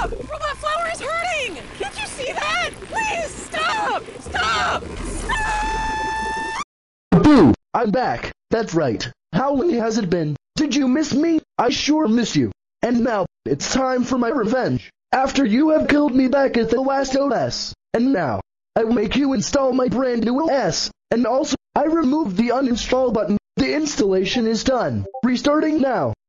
Stop! Bro, that flower is hurting! Can't you see that? Please, stop! Stop! Stop! Boo! I'm back. That's right. How long has it been? Did you miss me? I sure miss you. And now, it's time for my revenge. After you have killed me back at the last OS. And now, I will make you install my brand new OS. And also, I removed the uninstall button. The installation is done. Restarting now.